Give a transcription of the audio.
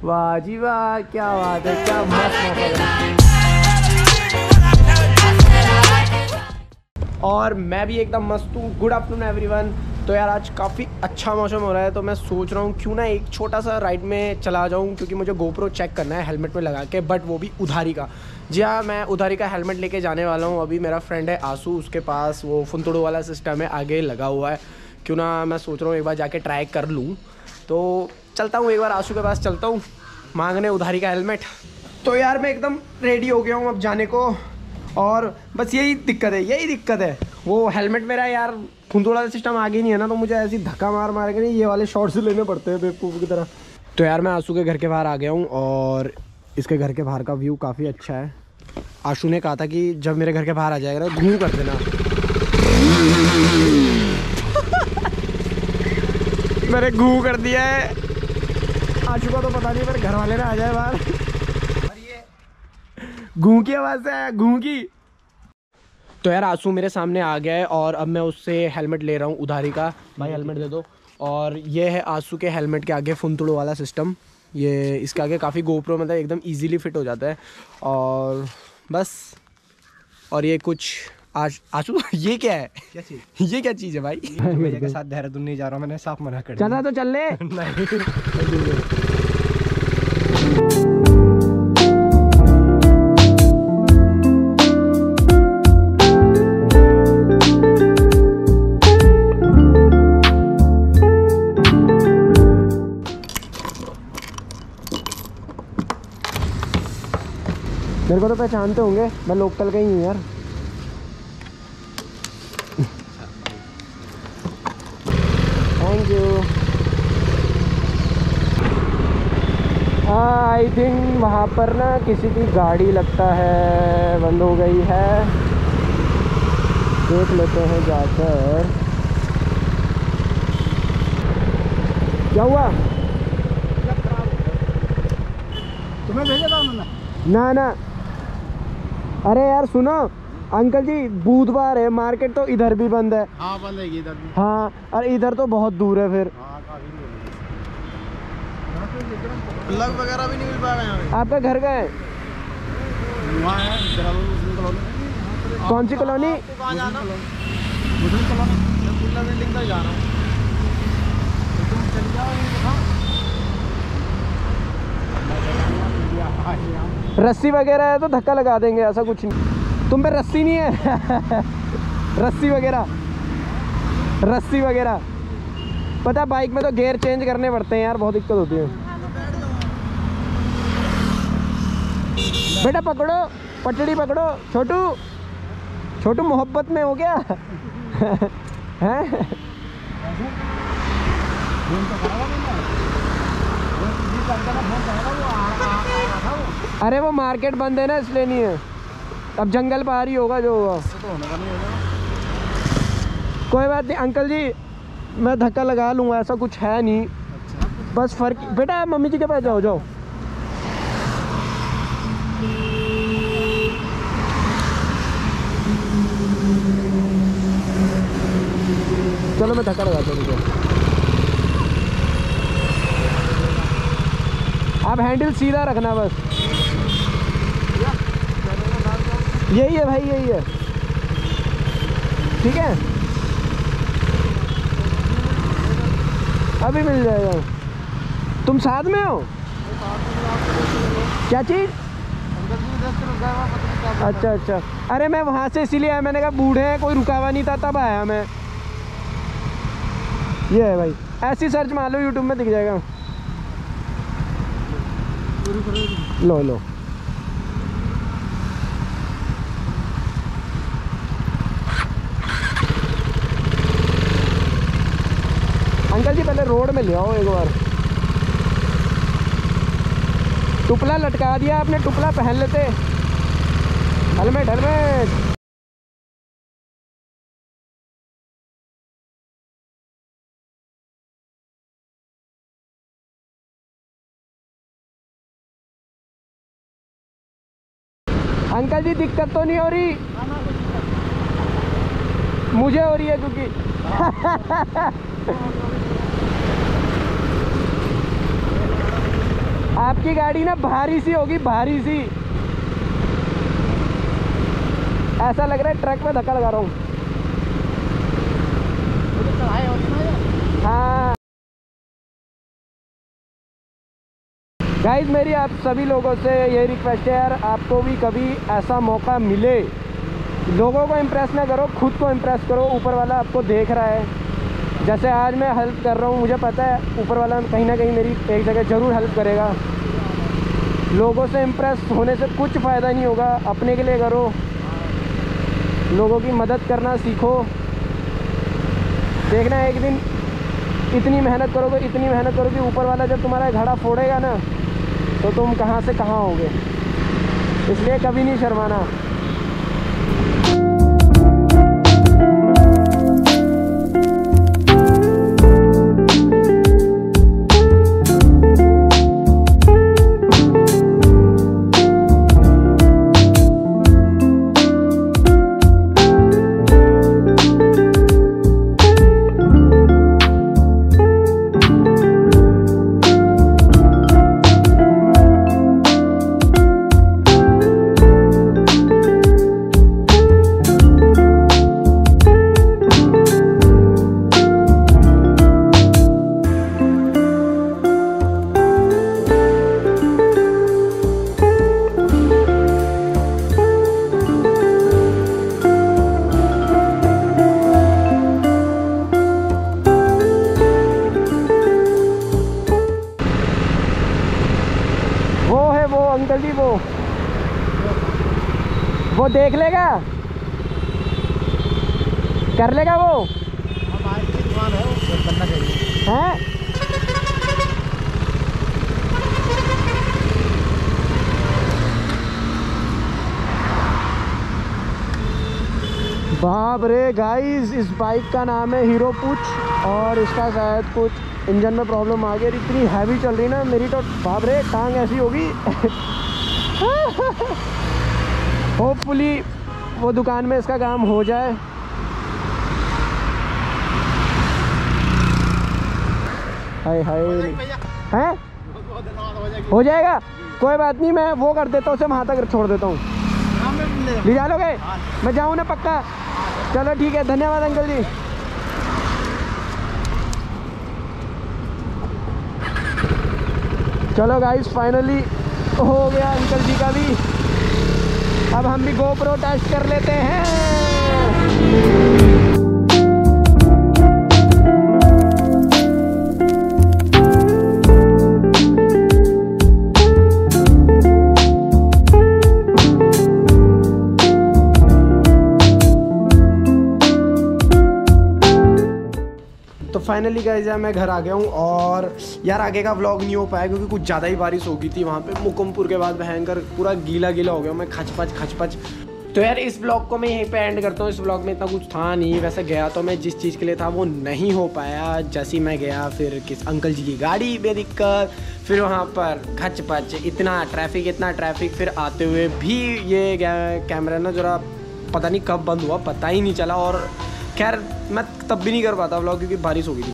वाह जी वाह, क्या बात है, क्या मस्त मौका है। और मैं भी एकदम मस्त हूँ। Good afternoon everyone. तो यार आज काफ़ी अच्छा मौसम हो रहा है, तो मैं सोच रहा हूँ क्यों ना एक छोटा सा राइड में चला जाऊँ, क्योंकि मुझे गोप्रो चेक करना है हेलमेट में लगा के, बट वो भी उधारी का। जी हाँ, मैं उधारी का हेलमेट लेके जाने वाला हूँ। अभी मेरा फ्रेंड है आंसू, उसके पास वो फुंतुड़ो वाला सिस्टम है, आगे लगा हुआ है। क्यों ना मैं सोच रहा हूँ एक बार जाके ट्राई कर लूँ। तो चलता हूँ, एक बार आंसू के पास चलता हूँ मांगने उधारी का हेलमेट। तो यार मैं एकदम रेडी हो गया हूँ अब जाने को, और बस यही दिक्कत है वो हेलमेट मेरा यार फुंदुड़ा वाला सिस्टम आगे नहीं है ना, तो मुझे ऐसी धक्का मार के नहीं ये वाले शॉट्स लेने पड़ते हैं बेवकूफ़ की तरह। तो यार मैं आंसू के घर के बाहर आ गया हूँ, और इसके घर के बाहर का व्यू काफ़ी अच्छा है। आंसू ने कहा था कि जब मेरे घर के बाहर आ जाएगा ना घूम कर देना। मैंने घूम कर दिया है। आंसू का तो पता नहीं, मेरे घर वाले ना आ जाए बाहर। घूं की आवाज़ है, घूं की। तो यार आंसू मेरे सामने आ गया है, और अब मैं उससे हेलमेट ले रहा हूँ उधारी का। भाई हेलमेट दे दो। और ये है आंसू के हेलमेट के आगे फुंतुड़ो वाला सिस्टम। ये इसके आगे काफ़ी गोप्रो मतलब एकदम इजीली फिट हो जाता है। और बस, और ये कुछ आंसू ये क्या है? क्या चीज़? ये क्या चीज़ है भाई? भैया के साथ देहरादून नहीं जा रहा हूँ, मैंने साफ मना कर दिया। चलना तो चल ले। नहीं। मेरे को तो पहचानते होंगे, मैं लोकल का ही हूँ यार। Thank you. आई थिंक वहाँ पर ना किसी की गाड़ी लगता है बंद हो गई है, देख लेते हैं जाकर। क्या हुआ? तुम्हें भेजा था उन्होंने? ना। अरे यार सुनो अंकल जी, बुधवार है, मार्केट तो इधर भी बंद है। हाँ बंद है इधर भी। हाँ, और इधर तो बहुत दूर है फिर। हाँ काफी प्लग वगैरह भी नहीं मिल पाएगा यहाँ पे। आपका घर का है? वहाँ है देहरादून कॉलोनी। कौन सी कॉलोनी? कहाँ जाना? Muslim colony. मैं बिरला बिल्डिंग तक जा रहा हूँ। तुम चल जाओ। रस्सी वगैरह है तो धक्का लगा देंगे, ऐसा कुछ नहीं। तुम पे रस्सी नहीं है? रस्सी वगैरह पता है, बाइक में तो गियर चेंज करने पड़ते हैं यार, बहुत दिक्कत होती है। बेटा पकड़ो, पटड़ी पकड़ो। छोटू मोहब्बत में हो गया। हैं? अरे वो मार्केट बंद है ना, इसलिए नहीं है। अब जंगल पार ही होगा जो होगा। कोई बात नहीं अंकल जी, मैं धक्का लगा लूँगा, ऐसा कुछ है नहीं। बस फर्क। बेटा मम्मी जी के पास जाओ। चलो मैं धक्का लगाता हूँ। आप हैंडल सीधा रखना बस। यही है भाई, यही है। ठीक है, अभी मिल जाएगा। तुम साथ में हो? क्या चीज़? अच्छा। अरे मैं वहाँ से इसीलिए आया, मैंने कहा बूढ़े हैं, कोई रुका हुआ नहीं था तब आया मैं। ये है भाई, ऐसी सर्च मार लो यूट्यूब में दिख जाएगा। लो अंकल जी पहले रोड में ले आओ एक बार। टुपला लटका दिया आपने, टुपला पहन लेते। हेलमेट। अंकल जी दिक्कत तो नहीं हो रही? मुझे हो रही है क्योंकि आपकी आपकी गाड़ी ना भारी सी होगी, भारी सी। ऐसा लग रहा है ट्रक में धक्का लगा रहा हूँ। हाँ गाइस, मेरी आप सभी लोगों से यही रिक्वेस्ट है यार, आपको भी कभी ऐसा मौका मिले, लोगों को इम्प्रेस ना करो, खुद को इम्प्रेस करो। ऊपर वाला आपको देख रहा है। जैसे आज मैं हेल्प कर रहा हूँ, मुझे पता है ऊपर वाला कहीं ना कहीं मेरी एक जगह ज़रूर हेल्प करेगा। लोगों से इम्प्रेस होने से कुछ फ़ायदा नहीं होगा, अपने के लिए करो, लोगों की मदद करना सीखो। देखना एक दिन इतनी मेहनत करोगे, इतनी मेहनत करोगे, ऊपर वाला जब तुम्हारा घड़ा फोड़ेगा ना तो तुम कहाँ से कहाँ होगे। इसलिए कभी नहीं शर्माना। अंकल जी वो देख लेगा, कर लेगा वो है। बाप रे गाइस, इस बाइक का नाम है हीरो पुछ और इसका शायद कुछ इंजन में प्रॉब्लम आ गई। इतनी हैवी चल रही ना मेरी तो, बाप रे टांग ऐसी होगी। होपफुली वो दुकान में इसका काम हो जाए। हाय हाय हैं, हो जाएगा, कोई बात नहीं, मैं वो कर देता हूँ, उसे वहाँ तक छोड़ देता हूँ। ले जा लोगे? मैं जाऊँ ना पक्का? चलो ठीक है, धन्यवाद अंकल जी। चलो गाइस, फाइनली हो गया अंकल जी का भी। अब हम भी गोप्रो टेस्ट कर लेते हैं। तो फाइनली गाइस यार मैं घर आ गया हूँ और यार आगे का व्लॉग नहीं हो पाया क्योंकि कुछ ज़्यादा ही बारिश हो गई थी वहाँ पे मुकुमपुर के बाद। भयंकर पूरा गीला गीला हो गया मैं, खचपच। तो यार इस व्लॉग को मैं यहीं पे एंड करता हूँ। इस व्लॉग में इतना कुछ था नहीं, वैसे गया तो मैं जिस चीज़ के लिए था वो नहीं हो पाया। जैसे ही मैं गया फिर किस अंकल जी की गाड़ी में दिक्कत, फिर वहाँ पर खचपच, इतना ट्रैफिक, फिर आते हुए भी ये कैमरा ना ज़रा पता नहीं कब बंद हुआ, पता ही नहीं चला। और खैर मैं तब भी नहीं कर पाता व्लॉग क्योंकि बारिश हो गई थी।